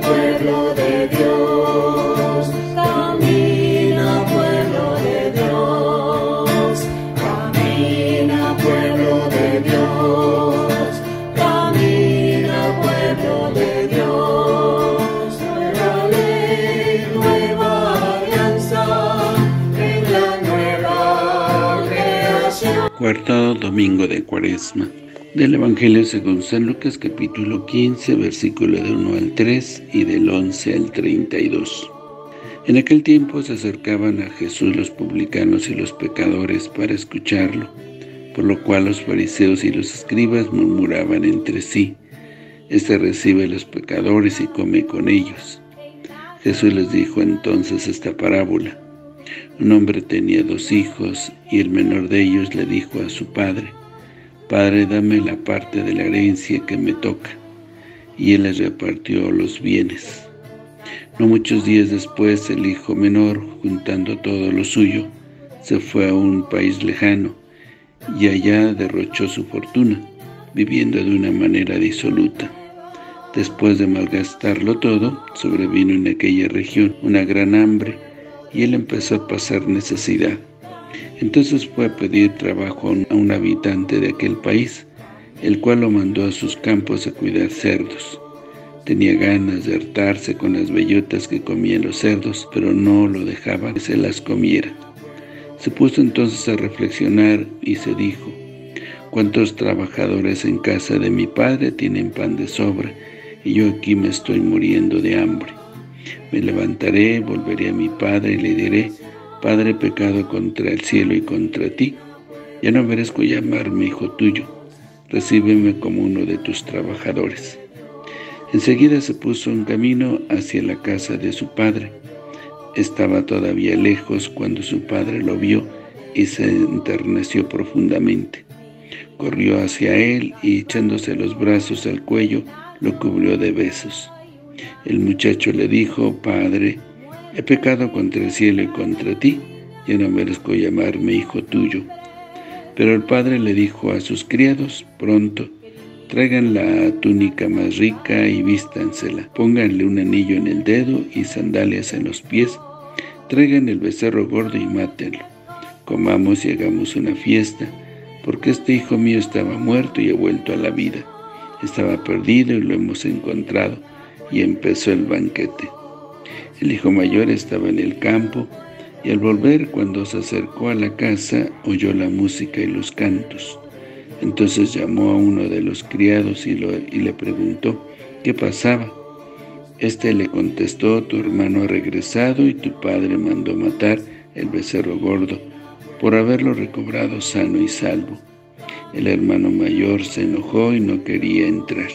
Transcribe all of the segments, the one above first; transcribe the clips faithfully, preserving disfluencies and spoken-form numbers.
pueblo de Dios, camina, pueblo de Dios, camina, pueblo de Dios, camina, pueblo de Dios, nueva ley, nueva alianza, en la nueva creación. Cuarto domingo de Cuaresma. Del Evangelio según San Lucas, capítulo quince, versículo del uno al tres y del once al treinta y dos. En aquel tiempo se acercaban a Jesús los publicanos y los pecadores para escucharlo, por lo cual los fariseos y los escribas murmuraban entre sí: Este recibe a los pecadores y come con ellos. Jesús les dijo entonces esta parábola: Un hombre tenía dos hijos, y el menor de ellos le dijo a su padre: Padre, dame la parte de la herencia que me toca. Y él les repartió los bienes. No muchos días después, el hijo menor, juntando todo lo suyo, se fue a un país lejano, y allá derrochó su fortuna, viviendo de una manera disoluta. Después de malgastarlo todo, sobrevino en aquella región una gran hambre, y él empezó a pasar necesidad. Entonces fue a pedir trabajo a un habitante de aquel país, el cual lo mandó a sus campos a cuidar cerdos. Tenía ganas de hartarse con las bellotas que comían los cerdos, pero no lo dejaba que se las comiera. Se puso entonces a reflexionar y se dijo: ¿Cuántos trabajadores en casa de mi padre tienen pan de sobra, y yo aquí me estoy muriendo de hambre? Me levantaré, volveré a mi padre y le diré: Padre, he pecado contra el cielo y contra ti. Ya no merezco llamarme hijo tuyo. Recíbeme como uno de tus trabajadores. Enseguida se puso en camino hacia la casa de su padre. Estaba todavía lejos cuando su padre lo vio y se enterneció profundamente. Corrió hacia él y, echándose los brazos al cuello, lo cubrió de besos. El muchacho le dijo: Padre, he pecado contra el cielo y contra ti, ya no merezco llamarme hijo tuyo. Pero el padre le dijo a sus criados: Pronto, traigan la túnica más rica y vístansela, pónganle un anillo en el dedo y sandalias en los pies, traigan el becerro gordo y mátenlo. Comamos y hagamos una fiesta, porque este hijo mío estaba muerto y ha vuelto a la vida. Estaba perdido y lo hemos encontrado. Y empezó el banquete. El hijo mayor estaba en el campo, y al volver, cuando se acercó a la casa, oyó la música y los cantos. Entonces llamó a uno de los criados y, lo, y le preguntó qué pasaba. Este le contestó: Tu hermano ha regresado y tu padre mandó matar el becerro gordo por haberlo recobrado sano y salvo. El hermano mayor se enojó y no quería entrar.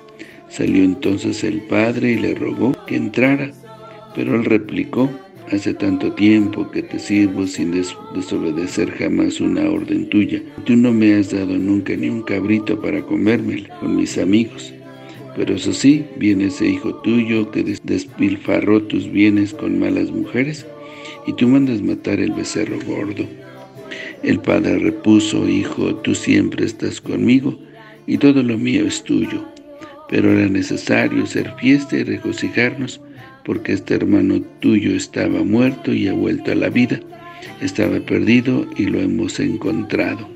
Salió entonces el padre y le rogó que entrara, pero él replicó: Hace tanto tiempo que te sirvo sin des desobedecer jamás una orden tuya. Tú no me has dado nunca ni un cabrito para comérmelo con mis amigos. Pero eso sí, viene ese hijo tuyo que des despilfarró tus bienes con malas mujeres, y tú mandas matar el becerro gordo. El padre repuso: Hijo, tú siempre estás conmigo, y todo lo mío es tuyo. Pero era necesario hacer fiesta y regocijarnos, porque este hermano tuyo estaba muerto y ha vuelto a la vida, estaba perdido y lo hemos encontrado.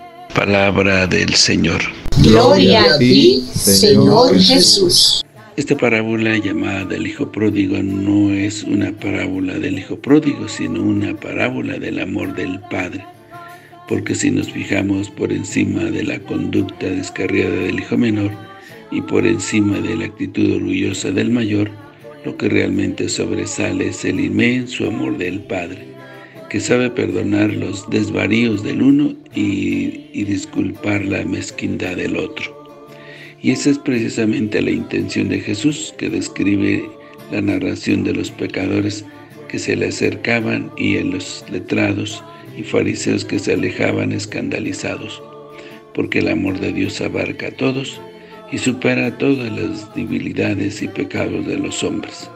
Palabra del Señor. Gloria a ti, Señor Jesús. Esta parábola llamada del Hijo Pródigo no es una parábola del Hijo Pródigo, sino una parábola del amor del Padre. Porque si nos fijamos por encima de la conducta descarriada del hijo menor, y por encima de la actitud orgullosa del mayor, lo que realmente sobresale es el inmenso amor del Padre, que sabe perdonar los desvaríos del uno y, y disculpar la mezquindad del otro. Y esa es precisamente la intención de Jesús, que describe la narración de los pecadores que se le acercaban y en los letrados y fariseos que se alejaban escandalizados, porque el amor de Dios abarca a todos y supera todas las debilidades y pecados de los hombres.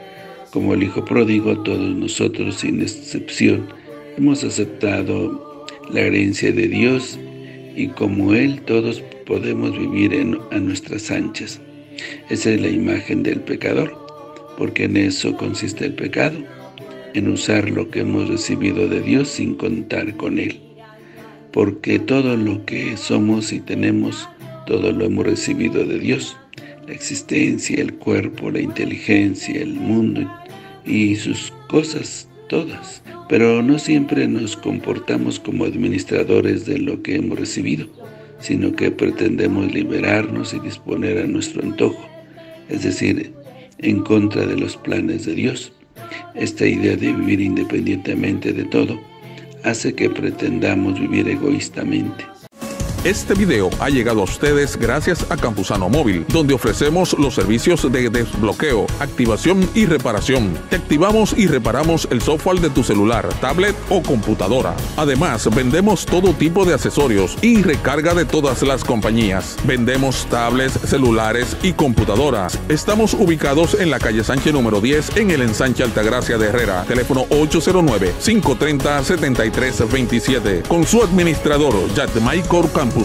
Como el Hijo Pródigo, todos nosotros, sin excepción, hemos aceptado la herencia de Dios, y como Él, todos podemos vivir en, a nuestras anchas. Esa es la imagen del pecador, porque en eso consiste el pecado, en usar lo que hemos recibido de Dios sin contar con Él. Porque todo lo que somos y tenemos, todo lo hemos recibido de Dios. La existencia, el cuerpo, la inteligencia, el mundo y sus cosas todas. Pero no siempre nos comportamos como administradores de lo que hemos recibido, sino que pretendemos liberarnos y disponer a nuestro antojo, es decir, en contra de los planes de Dios. Esta idea de vivir independientemente de todo hace que pretendamos vivir egoístamente. Este video ha llegado a ustedes gracias a Campusano Móvil, donde ofrecemos los servicios de desbloqueo, activación y reparación. Te activamos y reparamos el software de tu celular, tablet o computadora. Además, vendemos todo tipo de accesorios y recarga de todas las compañías. Vendemos tablets, celulares y computadoras. Estamos ubicados en la calle Sánchez número diez, en el ensanche Altagracia de Herrera. Teléfono ocho cero nueve, cinco tres cero, siete tres dos siete. Con su administrador, Yadmaicor Campusano.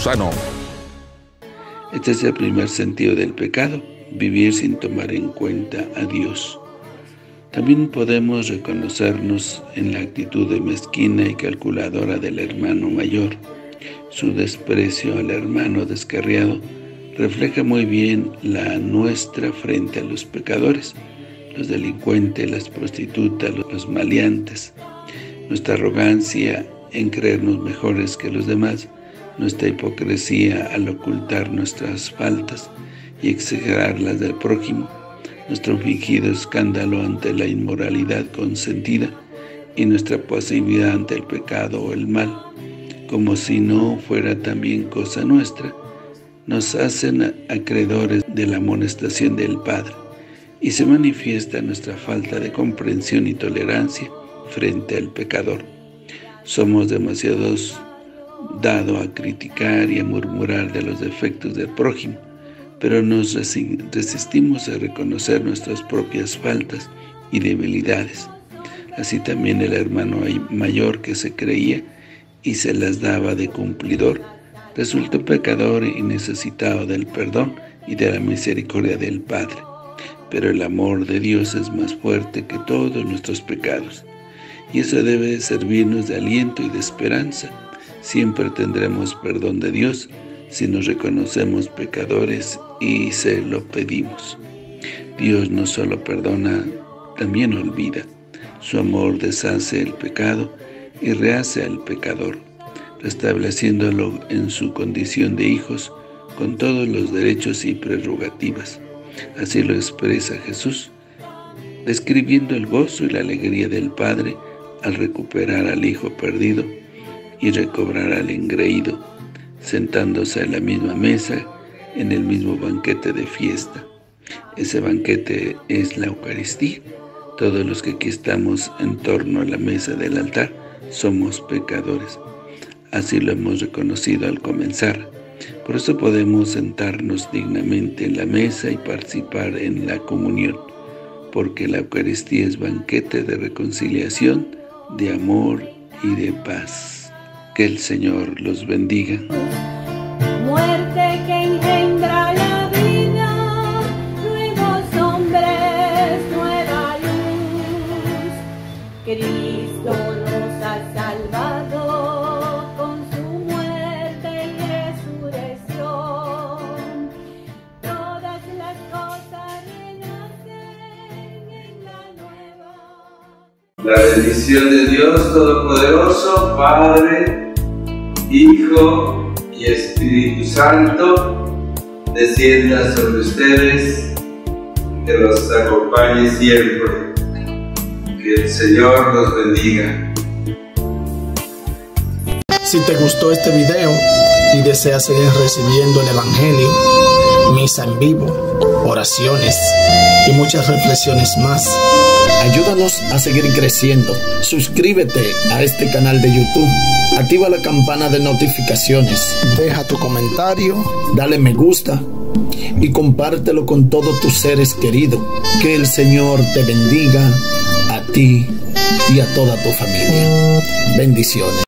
Este es el primer sentido del pecado, vivir sin tomar en cuenta a Dios. También podemos reconocernos en la actitud de mezquina y calculadora del hermano mayor. Su desprecio al hermano descarriado refleja muy bien la nuestra frente a los pecadores, los delincuentes, las prostitutas, los maleantes. Nuestra arrogancia en creernos mejores que los demás, nuestra hipocresía al ocultar nuestras faltas y exagerar las del prójimo, nuestro fingido escándalo ante la inmoralidad consentida y nuestra pasividad ante el pecado o el mal, como si no fuera también cosa nuestra, nos hacen acreedores de la amonestación del Padre, y se manifiesta nuestra falta de comprensión y tolerancia frente al pecador. Somos demasiados dado a criticar y a murmurar de los defectos del prójimo, pero nos resistimos a reconocer nuestras propias faltas y debilidades. Así también el hermano mayor, que se creía y se las daba de cumplidor, resultó pecador y necesitado del perdón y de la misericordia del Padre. Pero el amor de Dios es más fuerte que todos nuestros pecados, y eso debe servirnos de aliento y de esperanza. Siempre tendremos perdón de Dios si nos reconocemos pecadores y se lo pedimos. Dios no solo perdona, también olvida. Su amor deshace el pecado y rehace al pecador, restableciéndolo en su condición de hijos con todos los derechos y prerrogativas. Así lo expresa Jesús, describiendo el gozo y la alegría del Padre al recuperar al hijo perdido y recobrar al engreído, sentándose a la misma mesa en el mismo banquete de fiesta. Ese banquete es la Eucaristía. Todos los que aquí estamos en torno a la mesa del altar somos pecadores. Así lo hemos reconocido al comenzar. Por eso podemos sentarnos dignamente en la mesa y participar en la comunión, porque la Eucaristía es banquete de reconciliación, de amor y de paz. Que el Señor los bendiga. Muerte que engendra la vida, nuevos hombres, nueva luz. Cristo nos ha salvado con su muerte y resurrección. Todas las cosas renacen en la nueva. La bendición de Dios Todopoderoso, Padre, Hijo y Espíritu Santo, descienda sobre ustedes, que los acompañe siempre. Que el Señor los bendiga. Si te gustó este video y deseas seguir recibiendo el Evangelio, misa en vivo, oraciones y muchas reflexiones más, ayúdanos a seguir creciendo. Suscríbete a este canal de YouTube, activa la campana de notificaciones, deja tu comentario, dale me gusta y compártelo con todos tus seres queridos. Que el Señor te bendiga a ti y a toda tu familia. Bendiciones.